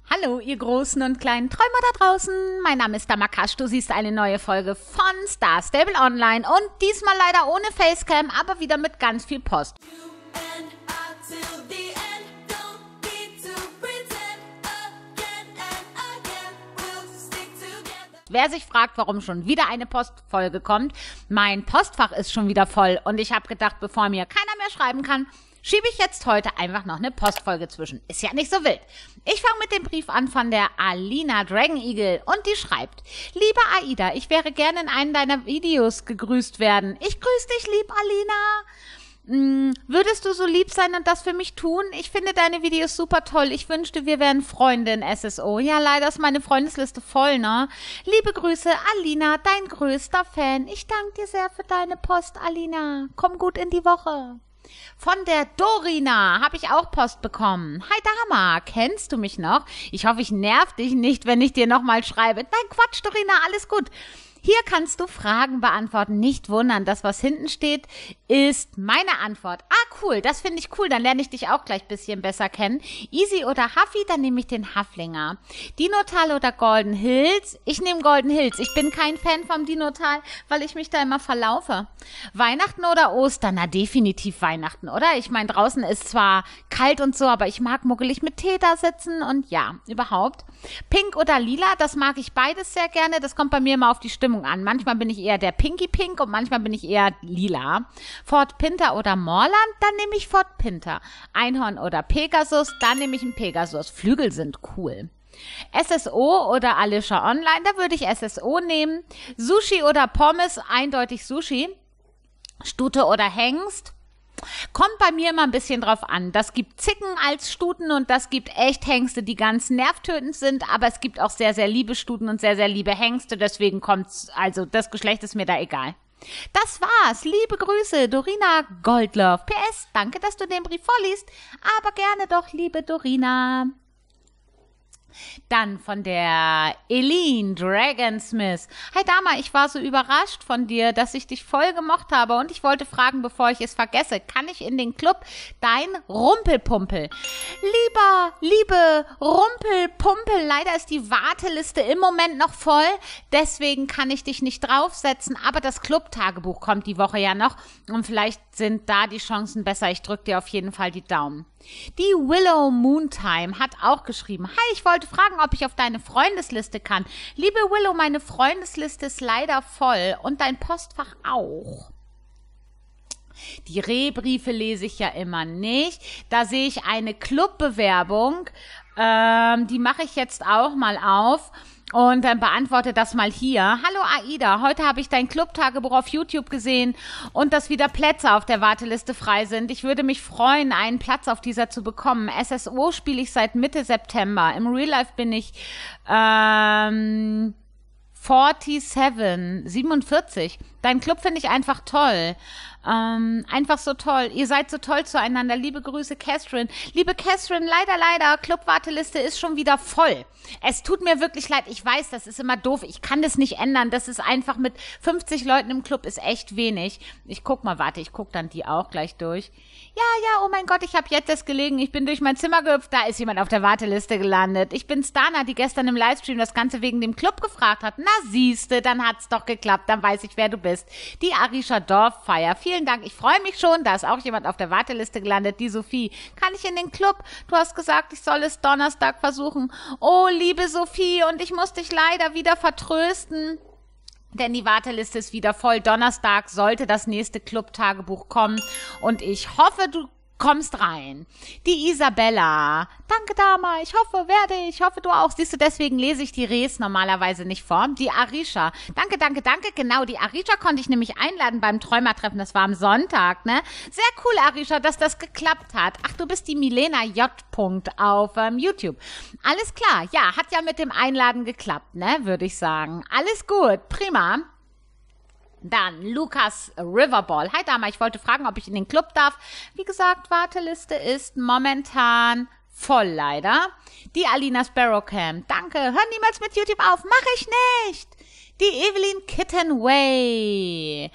Hallo, ihr großen und kleinen Träumer da draußen. Mein Name ist Damakash. Du siehst eine neue Folge von Star Stable Online und diesmal leider ohne Facecam, aber wieder mit ganz viel Post. Wer sich fragt, warum schon wieder eine Postfolge kommt, mein Postfach ist schon wieder voll und ich habe gedacht, bevor mir keiner mehr schreiben kann, schiebe ich jetzt heute einfach noch eine Postfolge zwischen. Ist ja nicht so wild. Ich fange mit dem Brief an von der Alina Dragon Eagle und die schreibt: Liebe Aida, ich wäre gerne in einem deiner Videos gegrüßt werden. Ich grüße dich lieb, Alina. Würdest du so lieb sein und das für mich tun? Ich finde deine Videos super toll. Ich wünschte, wir wären Freunde in SSO. Ja, leider ist meine Freundesliste voll, ne? Liebe Grüße, Alina, dein größter Fan. Ich danke dir sehr für deine Post, Alina. Komm gut in die Woche. Von der Dorina habe ich auch Post bekommen. Hi Dama, kennst du mich noch? Ich hoffe, ich nerv dich nicht, wenn ich dir nochmal schreibe. Nein, Quatsch, Dorina, alles gut. Hier kannst du Fragen beantworten. Nicht wundern, das, was hinten steht, ist meine Antwort. Ah, cool, das finde ich cool. Dann lerne ich dich auch gleich ein bisschen besser kennen. Easy oder Huffy, dann nehme ich den Haflinger. Dinotal oder Golden Hills? Ich nehme Golden Hills. Ich bin kein Fan vom Dinotal, weil ich mich da immer verlaufe. Weihnachten oder Ostern? Na, definitiv Weihnachten, oder? Ich meine, draußen ist zwar kalt und so, aber ich mag muckelig mit Tee da sitzen und ja, überhaupt. Pink oder Lila, das mag ich beides sehr gerne. Das kommt bei mir immer auf die Stimmung an. Manchmal bin ich eher der Pinky Pink und manchmal bin ich eher lila. Ford Pinter oder Moorland, dann nehme ich Ford Pinter. Einhorn oder Pegasus, dann nehme ich einen Pegasus. Flügel sind cool. SSO oder Alicia Online, da würde ich SSO nehmen. Sushi oder Pommes, eindeutig Sushi. Stute oder Hengst. Kommt bei mir immer ein bisschen drauf an. Das gibt Zicken als Stuten und das gibt echt Hengste, die ganz nervtötend sind, aber es gibt auch sehr, sehr liebe Stuten und sehr, sehr liebe Hengste, deswegen kommt's, also das Geschlecht ist mir da egal. Das war's. Liebe Grüße, Dorina Goldlove. PS, danke, dass du den Brief vorliest, aber gerne doch, liebe Dorina. Dann von der Eileen Dragonsmith. Hi Dama, ich war so überrascht von dir, dass ich dich voll gemocht habe und ich wollte fragen, bevor ich es vergesse, kann ich in den Club dein Rumpelpumpel? Liebe Rumpelpumpel, leider ist die Warteliste im Moment noch voll, deswegen kann ich dich nicht draufsetzen, aber das Club-Tagebuch kommt die Woche ja noch und vielleicht sind da die Chancen besser. Ich drücke dir auf jeden Fall die Daumen. Die Willow Moontime hat auch geschrieben: Hi, ich wollte fragen, ob ich auf deine Freundesliste kann. Liebe Willow, meine Freundesliste ist leider voll und dein Postfach auch. Die Rehbriefe lese ich ja immer nicht. Da sehe ich eine Clubbewerbung. Die mache ich jetzt auch mal auf. Und dann beantworte das mal hier. Hallo Aida, heute habe ich dein Clubtagebuch auf YouTube gesehen und dass wieder Plätze auf der Warteliste frei sind. Ich würde mich freuen, einen Platz auf dieser zu bekommen. SSO spiele ich seit Mitte September. Im Real Life bin ich 47. Dein Club finde ich einfach toll. Einfach so toll. Ihr seid so toll zueinander. Liebe Grüße, Catherine. Liebe Catherine, leider, Clubwarteliste ist schon wieder voll. Es tut mir wirklich leid. Ich weiß, das ist immer doof. Ich kann das nicht ändern. Das ist einfach mit 50 Leuten im Club ist echt wenig. Ich guck dann die auch gleich durch. Ja, oh mein Gott, ich habe jetzt das gelegen. Ich bin durch mein Zimmer gehüpft. Da ist jemand auf der Warteliste gelandet. Ich bin Stana, die gestern im Livestream das Ganze wegen dem Club gefragt hat. Na siehste, dann hat's doch geklappt. Dann weiß ich, wer du bist. Die Arisha Dorffeier. Vielen Dank. Ich freue mich schon. Da ist auch jemand auf der Warteliste gelandet. Die Sophie. Kann ich in den Club? Du hast gesagt, ich soll es Donnerstag versuchen. Oh, liebe Sophie, und ich muss dich leider wieder vertrösten. Denn die Warteliste ist wieder voll. Donnerstag sollte das nächste Club-Tagebuch kommen. Und ich hoffe, du kommst rein. Die Isabella. Danke, Dama. Ich hoffe du auch. Siehst du, deswegen lese ich die Res normalerweise nicht vor. Die Arisha. Danke. Genau, die Arisha konnte ich nämlich einladen beim Träumertreffen. Das war am Sonntag, ne? Sehr cool, Arisha, dass das geklappt hat. Ach, du bist die Milena J. auf YouTube. Alles klar. Ja, hat ja mit dem Einladen geklappt, ne? Würde ich sagen. Alles gut. Prima. Dann Lukas Riverball. Hi Dama, ich wollte fragen, ob ich in den Club darf. Wie gesagt, Warteliste ist momentan voll leider. Die Alina Sparrowcam. Danke. Hör niemals mit YouTube auf. Mach ich nicht. Die Evelyn Kittenway.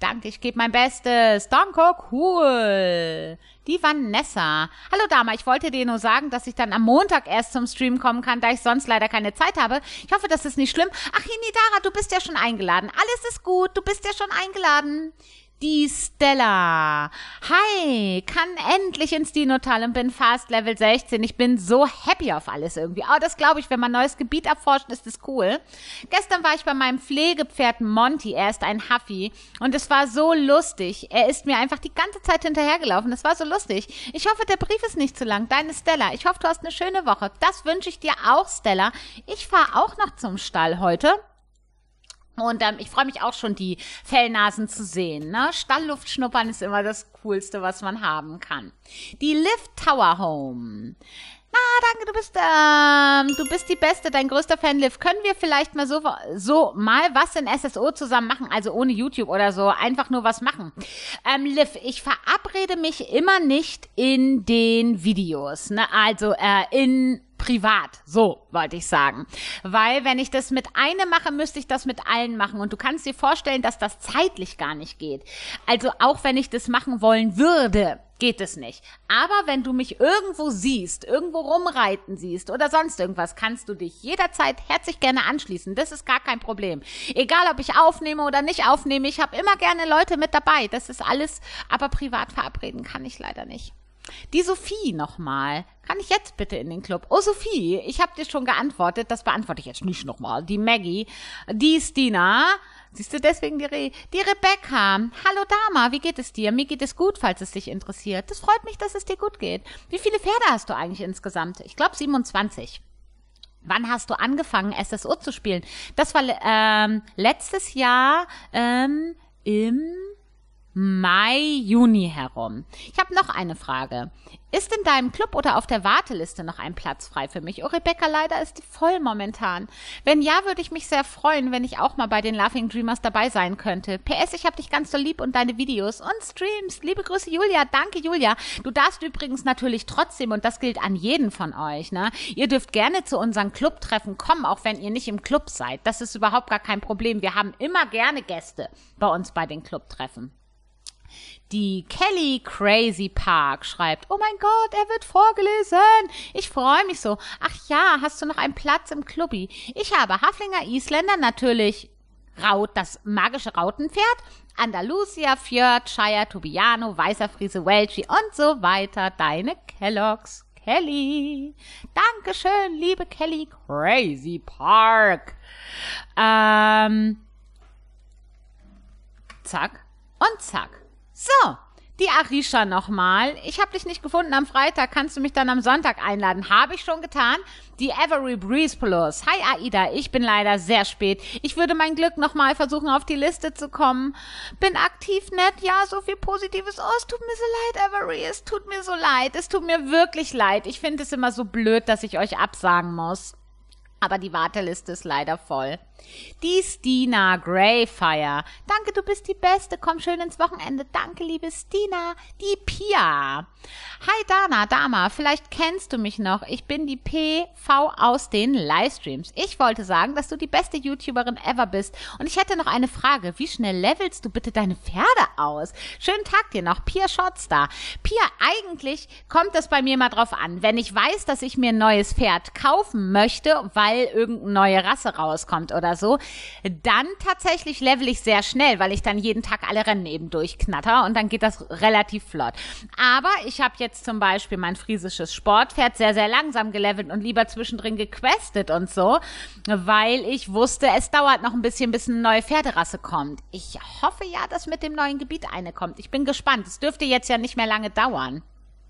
Danke, ich gebe mein Bestes. Danke, cool. Die Vanessa. Hallo Dama, ich wollte dir nur sagen, dass ich dann am Montag erst zum Stream kommen kann, da ich sonst leider keine Zeit habe. Ich hoffe, das ist nicht schlimm. Ach, Hinidara, du bist ja schon eingeladen. Alles ist gut, du bist ja schon eingeladen. Die Stella. Hi, kann endlich ins Dino-Tal und bin fast Level 16. Ich bin so happy auf alles irgendwie. Aber das glaube ich, wenn man ein neues Gebiet erforscht, ist das cool. Gestern war ich bei meinem Pflegepferd Monty. Er ist ein Huffy. Und es war so lustig. Er ist mir einfach die ganze Zeit hinterhergelaufen. Es war so lustig. Ich hoffe, der Brief ist nicht zu lang. Deine Stella. Ich hoffe, du hast eine schöne Woche. Das wünsche ich dir auch, Stella. Ich fahre auch noch zum Stall heute. Und ich freue mich auch schon, die Fellnasen zu sehen. Ne? Stallluft schnuppern ist immer das Coolste, was man haben kann. Die Liv Tower Home. Na, danke, du bist die Beste, dein größter Fan, Liv. Können wir vielleicht mal so mal was in SSO zusammen machen, also ohne YouTube oder so, einfach nur was machen. Liv, ich verabrede mich immer nicht in den Videos, ne? Also in privat, so wollte ich sagen. Weil wenn ich das mit einem mache, müsste ich das mit allen machen. Und du kannst dir vorstellen, dass das zeitlich gar nicht geht. Also auch wenn ich das machen wollen würde, geht es nicht. Aber wenn du mich irgendwo siehst, irgendwo rumreiten siehst oder sonst irgendwas, kannst du dich jederzeit herzlich gerne anschließen. Das ist gar kein Problem. Egal, ob ich aufnehme oder nicht aufnehme, ich habe immer gerne Leute mit dabei. Das ist alles, aber privat verabreden kann ich leider nicht. Die Sophie nochmal. Kann ich jetzt bitte in den Club? Oh, Sophie, ich habe dir schon geantwortet. Das beantworte ich jetzt nicht nochmal. Die Maggie, die Stina. Siehst du deswegen die Rebecca. Hallo Dama, wie geht es dir? Mir geht es gut, falls es dich interessiert. Das freut mich, dass es dir gut geht. Wie viele Pferde hast du eigentlich insgesamt? Ich glaube 27. Wann hast du angefangen, SSO zu spielen? Das war letztes Jahr im Mai, Juni herum. Ich habe noch eine Frage. Ist in deinem Club oder auf der Warteliste noch ein Platz frei für mich? Oh, Rebecca, leider ist die voll momentan. Wenn ja, würde ich mich sehr freuen, wenn ich auch mal bei den Laughing Dreamers dabei sein könnte. PS, ich habe dich ganz so lieb und deine Videos und Streams. Liebe Grüße, Julia. Danke, Julia. Du darfst übrigens natürlich trotzdem, und das gilt an jeden von euch, ne? Ihr dürft gerne zu unseren Clubtreffen kommen, auch wenn ihr nicht im Club seid. Das ist überhaupt gar kein Problem. Wir haben immer gerne Gäste bei uns bei den Clubtreffen. Die Kelly Crazy Park schreibt, oh mein Gott, er wird vorgelesen. Ich freue mich so. Ach ja, hast du noch einen Platz im Clubbi? Ich habe Haflinger Isländer, natürlich das magische Rautenpferd, Andalusia, Fjord, Shire, Tobiano, Weißer Friese, Welshi und so weiter. Deine Kellogg's. Kelly. Dankeschön, liebe Kelly Crazy Park. Zack und zack. So, die Arisha nochmal. Ich habe dich nicht gefunden am Freitag. Kannst du mich dann am Sonntag einladen? Habe ich schon getan. Die Avery Breeze Plus. Hi Aida, ich bin leider sehr spät. Ich würde mein Glück nochmal versuchen, auf die Liste zu kommen. Bin aktiv nett. Ja, so viel Positives. Oh, es tut mir so leid, Avery. Es tut mir so leid. Es tut mir wirklich leid. Ich finde es immer so blöd, dass ich euch absagen muss. Aber die Warteliste ist leider voll. Die Stina Greyfire. Danke, du bist die Beste. Komm schön ins Wochenende. Danke, liebe Stina. Die Pia. Hi Dama, vielleicht kennst du mich noch. Ich bin die PV aus den Livestreams. Ich wollte sagen, dass du die beste YouTuberin ever bist. Und ich hätte noch eine Frage. Wie schnell levelst du bitte deine Pferde aus? Schönen Tag dir noch. Pia Shortstar. Pia, eigentlich kommt das bei mir mal drauf an. Wenn ich weiß, dass ich mir ein neues Pferd kaufen möchte, weil irgendeine neue Rasse rauskommt oder so, dann tatsächlich level ich sehr schnell, weil ich dann jeden Tag alle Rennen eben durchknatter und dann geht das relativ flott. Aber ich habe jetzt zum Beispiel mein friesisches Sportpferd sehr, sehr langsam gelevelt und lieber zwischendrin gequestet und so, weil ich wusste, es dauert noch ein bisschen, bis eine neue Pferderasse kommt. Ich hoffe ja, dass mit dem neuen Gebiet eine kommt. Ich bin gespannt. Es dürfte jetzt ja nicht mehr lange dauern.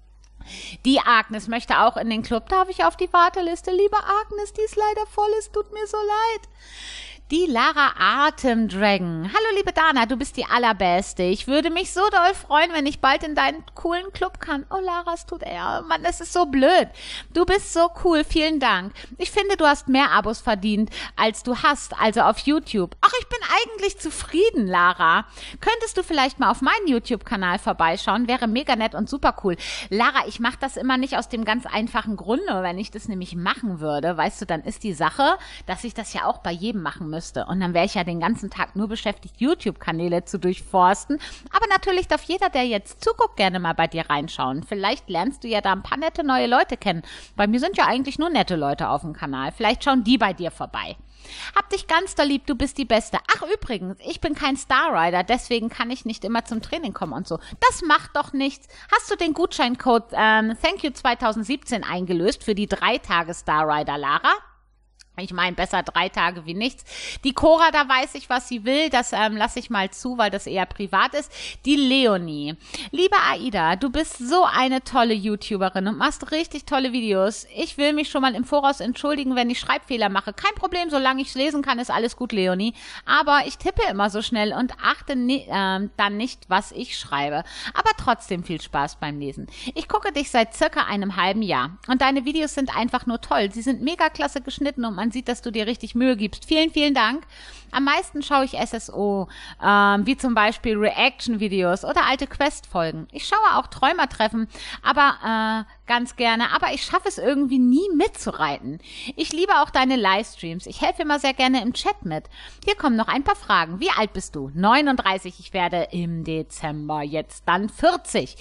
Die Agnes möchte auch in den Club. Darf ich auf die Warteliste? Liebe Agnes, die ist leider voll. Es tut mir so leid. Die Lara Atemdragon. Hallo liebe Dana, du bist die Allerbeste. Ich würde mich so doll freuen, wenn ich bald in deinen coolen Club kann. Oh Lara, es tut Mann, das ist so blöd. Du bist so cool, vielen Dank. Ich finde, du hast mehr Abos verdient, als du hast, also auf YouTube. Ach, ich bin eigentlich zufrieden, Lara. Könntest du vielleicht mal auf meinen YouTube-Kanal vorbeischauen? Wäre mega nett und super cool. Lara, ich mache das immer nicht aus dem ganz einfachen Grunde. Wenn ich das nämlich machen würde, weißt du, dann ist die Sache, dass ich das ja auch bei jedem machen müsste. müsste. Und dann wäre ich ja den ganzen Tag nur beschäftigt, YouTube-Kanäle zu durchforsten. Aber natürlich darf jeder, der jetzt zuguckt, gerne mal bei dir reinschauen. Vielleicht lernst du ja da ein paar nette neue Leute kennen. Bei mir sind ja eigentlich nur nette Leute auf dem Kanal. Vielleicht schauen die bei dir vorbei. Hab dich ganz doll lieb, du bist die Beste. Ach übrigens, ich bin kein Starrider, deswegen kann ich nicht immer zum Training kommen und so. Das macht doch nichts. Hast du den Gutscheincode Thank You 2017 eingelöst für die 3 Tage Starrider, Lara? Ich meine, besser 3 Tage wie nichts. Die Cora, da weiß ich, was sie will. Das lasse ich mal zu, weil das eher privat ist. Die Leonie. Liebe Aida, du bist so eine tolle YouTuberin und machst richtig tolle Videos. Ich will mich schon mal im Voraus entschuldigen, wenn ich Schreibfehler mache. Kein Problem, solange ich es lesen kann, ist alles gut, Leonie. Aber ich tippe immer so schnell und achte dann nicht, was ich schreibe. Aber trotzdem viel Spaß beim Lesen. Ich gucke dich seit circa einem halben Jahr und deine Videos sind einfach nur toll. Sie sind mega klasse geschnitten und man sieht, dass du dir richtig Mühe gibst. Vielen, vielen Dank. Am meisten schaue ich SSO, wie zum Beispiel Reaction-Videos oder alte Quest-Folgen. Ich schaue auch Träumertreffen, aber ganz gerne, aber ich schaffe es irgendwie nie mitzureiten. Ich liebe auch deine Livestreams. Ich helfe immer sehr gerne im Chat mit. Hier kommen noch ein paar Fragen. Wie alt bist du? 39. Ich werde im Dezember jetzt dann 40.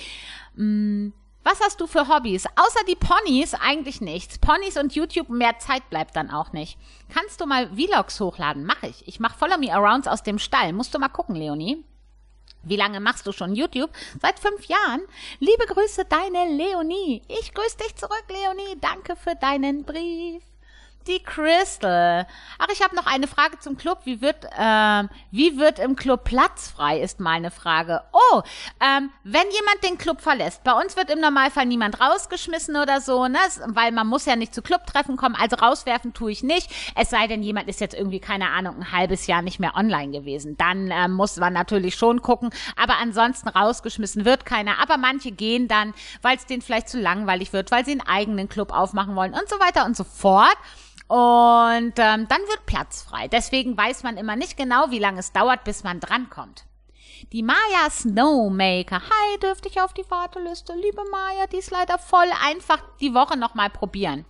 Was hast du für Hobbys? Außer die Ponys eigentlich nichts. Ponys und YouTube, mehr Zeit bleibt dann auch nicht. Kannst du mal Vlogs hochladen? Mach ich. Ich mache Follow Me Arounds aus dem Stall. Musst du mal gucken, Leonie. Wie lange machst du schon YouTube? Seit 5 Jahren. Liebe Grüße, deine Leonie. Ich grüße dich zurück, Leonie. Danke für deinen Brief. Die Crystal. Ach, ich habe noch eine Frage zum Club. Wie wird im Club Platz frei, ist meine Frage. Oh, wenn jemand den Club verlässt, bei uns wird im Normalfall niemand rausgeschmissen oder so, ne? Weil man muss ja nicht zu Clubtreffen kommen, also rauswerfen tue ich nicht. Es sei denn, jemand ist jetzt irgendwie, keine Ahnung, ein halbes Jahr nicht mehr online gewesen. Dann muss man natürlich schon gucken, aber ansonsten rausgeschmissen wird keiner. Aber manche gehen dann, weil es denen vielleicht zu langweilig wird, weil sie einen eigenen Club aufmachen wollen und so weiter und so fort. Und dann wird Platz frei. Deswegen weiß man immer nicht genau, wie lange es dauert, bis man drankommt. Die Maya Snowmaker. Hi, dürfte ich auf die Warteliste? Liebe Maya, die ist leider voll. Einfach die Woche nochmal probieren.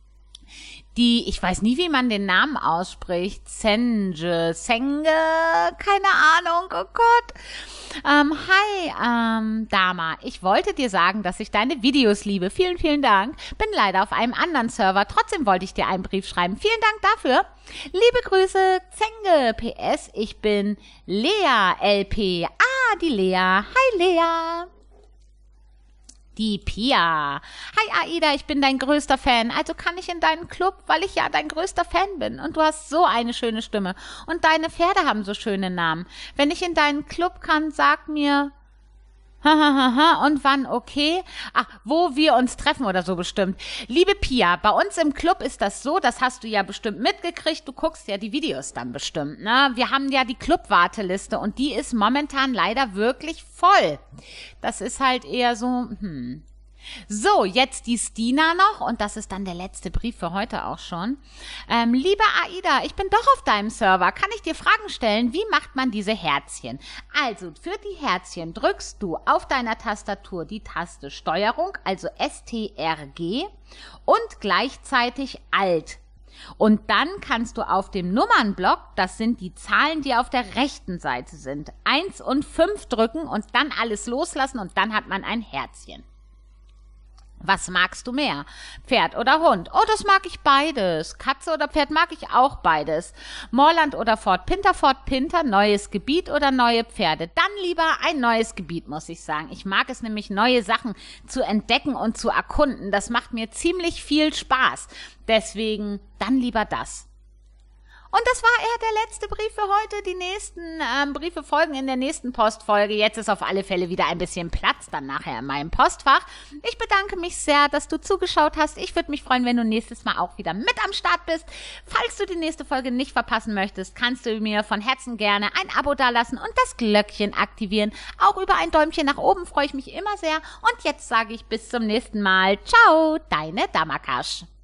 Ich weiß nie, wie man den Namen ausspricht. Senge, keine Ahnung, oh Gott. Hi, Dama, ich wollte dir sagen, dass ich deine Videos liebe. Vielen, vielen Dank. Bin leider auf einem anderen Server. Trotzdem wollte ich dir einen Brief schreiben. Vielen Dank dafür. Liebe Grüße, Zenge, PS, ich bin Lea, LP. Ah, die Lea. Hi, Lea. Die Pia. Hi Aida, ich bin dein größter Fan. Also kann ich in deinen Club, weil ich ja dein größter Fan bin. Und du hast so eine schöne Stimme. Und deine Pferde haben so schöne Namen. Wenn ich in deinen Club kann, sag mir... Und wann, okay? Ach, wo wir uns treffen oder so bestimmt. Liebe Pia, bei uns im Club ist das so, das hast du ja bestimmt mitgekriegt, du guckst ja die Videos dann bestimmt, ne? Wir haben ja die Club-Warteliste und die ist momentan leider wirklich voll. Das ist halt eher so, So, jetzt die Stina noch und das ist dann der letzte Brief für heute auch schon. Liebe Aida, ich bin doch auf deinem Server. Kann ich dir Fragen stellen? Wie macht man diese Herzchen? Also, für die Herzchen drückst du auf deiner Tastatur die Taste Steuerung, also STRG und gleichzeitig Alt. Und dann kannst du auf dem Nummernblock, das sind die Zahlen, die auf der rechten Seite sind, 1 und 5 drücken und dann alles loslassen und dann hat man ein Herzchen. Was magst du mehr? Pferd oder Hund? Oh, das mag ich beides. Katze oder Pferd mag ich auch beides. Moorland oder Fort Pinter, neues Gebiet oder neue Pferde? Dann lieber ein neues Gebiet, muss ich sagen. Ich mag es nämlich, neue Sachen zu entdecken und zu erkunden. Das macht mir ziemlich viel Spaß. Deswegen dann lieber das. Und das war der letzte Brief für heute. Die nächsten Briefe folgen in der nächsten Postfolge. Jetzt ist auf alle Fälle wieder ein bisschen Platz dann nachher in meinem Postfach. Ich bedanke mich sehr, dass du zugeschaut hast. Ich würde mich freuen, wenn du nächstes Mal auch wieder mit am Start bist. Falls du die nächste Folge nicht verpassen möchtest, kannst du mir von Herzen gerne ein Abo dalassen und das Glöckchen aktivieren. Auch über ein Däumchen nach oben freue ich mich immer sehr. Und jetzt sage ich bis zum nächsten Mal. Ciao, deine Damakasch.